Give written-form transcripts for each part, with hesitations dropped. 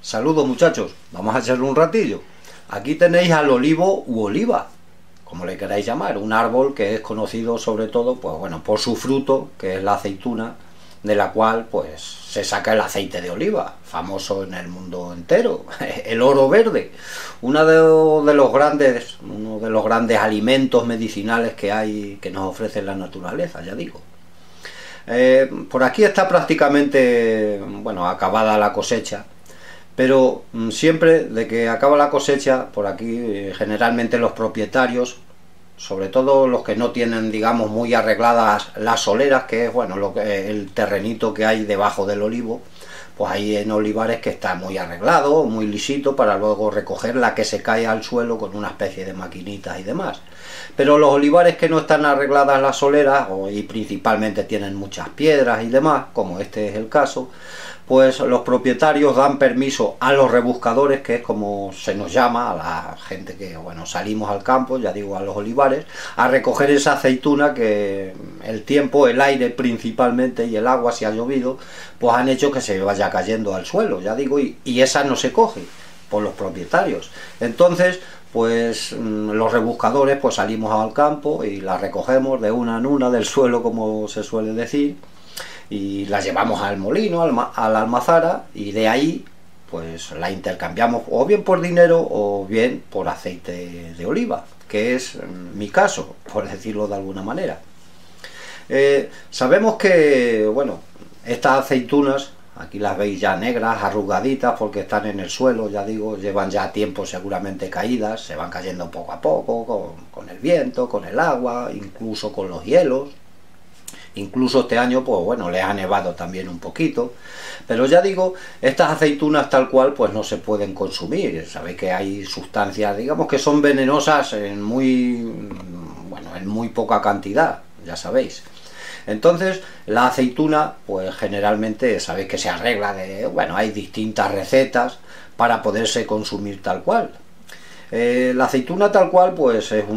Saludos muchachos, vamos a echarle un ratillo. Aquí tenéis al olivo u oliva, como le queráis llamar, un árbol que es conocido sobre todo, pues bueno, por su fruto, que es la aceituna, de la cual pues se saca el aceite de oliva, famoso en el mundo entero, el oro verde, uno de los grandes alimentos medicinales que hay, que nos ofrece la naturaleza, ya digo. Por aquí está prácticamente, bueno, acabada la cosecha. Pero siempre de que acaba la cosecha, por aquí generalmente los propietarios, sobre todo los que no tienen, digamos, muy arregladas las soleras, que es, bueno, el terrenito que hay debajo del olivo, pues hay en olivares que está muy arreglado, muy lisito, para luego recoger la que se cae al suelo con una especie de maquinitas y demás. Pero los olivares que no están arregladas las soleras, y principalmente tienen muchas piedras y demás, como este es el caso, pues los propietarios dan permiso a los rebuscadores, que es como se nos llama a la gente que, bueno, salimos al campo, ya digo, a los olivares, a recoger esa aceituna que el tiempo, el aire principalmente y el agua, si ha llovido, pues han hecho que se vaya cayendo al suelo, ya digo, y esa no se coge por los propietarios. Entonces, pues los rebuscadores pues salimos al campo y la recogemos de una en una del suelo, como se suele decir, y la llevamos al molino, a la almazara, y de ahí pues la intercambiamos o bien por dinero o bien por aceite de oliva, que es mi caso, por decirlo de alguna manera. Sabemos que, bueno, estas aceitunas, aquí las veis ya negras, arrugaditas, porque están en el suelo, ya digo, llevan ya tiempo seguramente caídas, se van cayendo poco a poco, con el viento, con el agua, incluso con los hielos. Incluso este año, pues bueno, le ha nevado también un poquito. Pero ya digo, estas aceitunas tal cual, pues no se pueden consumir. Sabéis que hay sustancias, digamos, que son venenosas en muy poca cantidad, ya sabéis. Entonces, la aceituna, pues generalmente sabéis que se arregla bueno, hay distintas recetas para poderse consumir tal cual. La aceituna tal cual pues es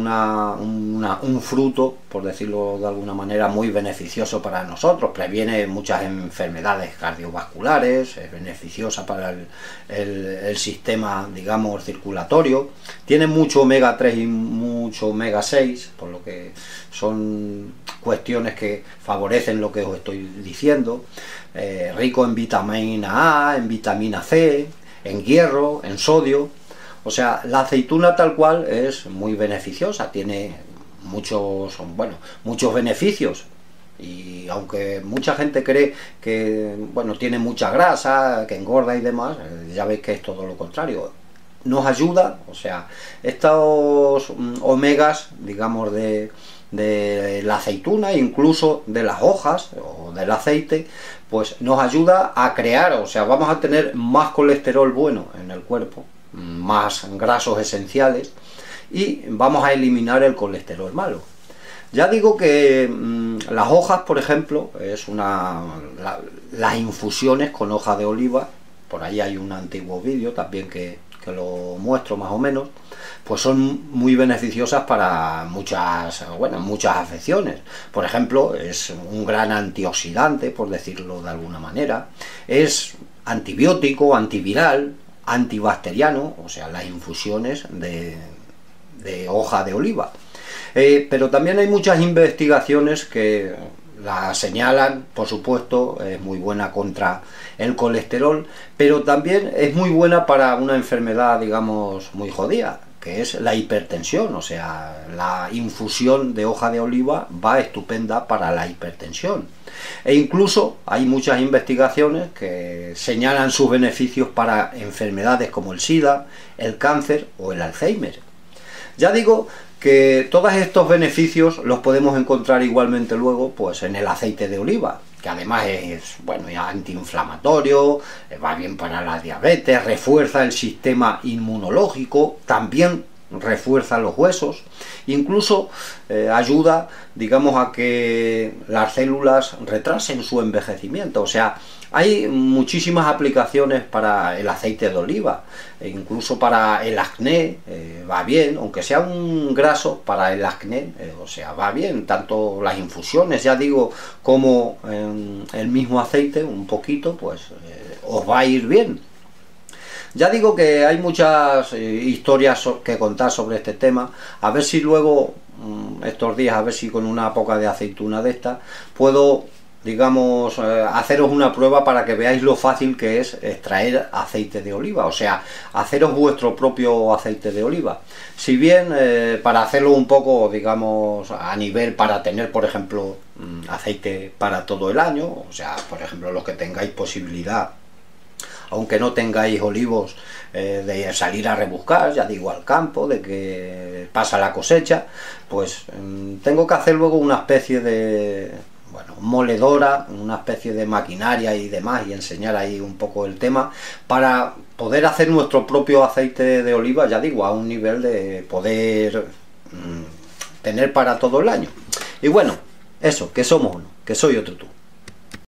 un fruto, por decirlo de alguna manera, muy beneficioso para nosotros, previene muchas enfermedades cardiovasculares, es beneficiosa para el sistema, digamos, circulatorio, tiene mucho omega 3 y mucho omega 6, por lo que son cuestiones que favorecen lo que os estoy diciendo, rico en vitamina A, en vitamina C, en hierro, en sodio. O sea, la aceituna tal cual es muy beneficiosa, tiene muchos beneficios. Y aunque mucha gente cree que, bueno, tiene mucha grasa, que engorda y demás, ya veis que es todo lo contrario. Nos ayuda, o sea, estos omegas, digamos, de la aceituna, incluso de las hojas o del aceite, pues nos ayuda a crear, o sea, vamos a tener más colesterol bueno en el cuerpo, más grasos esenciales, y vamos a eliminar el colesterol malo. Ya digo que las hojas, por ejemplo, es las infusiones con hoja de oliva, por ahí hay un antiguo vídeo también que lo muestro más o menos, pues son muy beneficiosas para muchas afecciones. Por ejemplo, es un gran antioxidante, por decirlo de alguna manera, es antibiótico, antiviral, antibacteriano, o sea, las infusiones de hoja de oliva. Pero también hay muchas investigaciones que la señalan, por supuesto, es muy buena contra el colesterol, pero también es muy buena para una enfermedad, digamos, muy jodida, que es la hipertensión. O sea, la infusión de hoja de oliva va estupenda para la hipertensión. E incluso hay muchas investigaciones que señalan sus beneficios para enfermedades como el SIDA, el cáncer o el Alzheimer. Ya digo que todos estos beneficios los podemos encontrar igualmente luego pues en el aceite de oliva, que además es, bueno, antiinflamatorio, va bien para la diabetes, refuerza el sistema inmunológico, también refuerza los huesos, incluso ayuda, digamos, a que las células retrasen su envejecimiento. O sea, hay muchísimas aplicaciones para el aceite de oliva, e incluso para el acné, va bien, aunque sea un graso, para el acné, o sea, va bien, tanto las infusiones, ya digo, como el mismo aceite, un poquito, pues os va a ir bien. Ya digo que hay muchas historias que contar sobre este tema, a ver si luego, estos días, a ver si con una poca de aceituna de esta, puedo, digamos, haceros una prueba para que veáis lo fácil que es extraer aceite de oliva, o sea, haceros vuestro propio aceite de oliva. Si bien para hacerlo un poco, digamos, a nivel para tener, por ejemplo, aceite para todo el año, o sea, por ejemplo, los que tengáis posibilidad, aunque no tengáis olivos, de salir a rebuscar, ya digo, al campo, de que pasa la cosecha, pues tengo que hacer luego una especie de, bueno, moledora, una especie de maquinaria y demás, y enseñar ahí un poco el tema, para poder hacer nuestro propio aceite de oliva, ya digo, a un nivel de poder tener para todo el año. Y bueno, eso, que somos uno, que soy otro tú.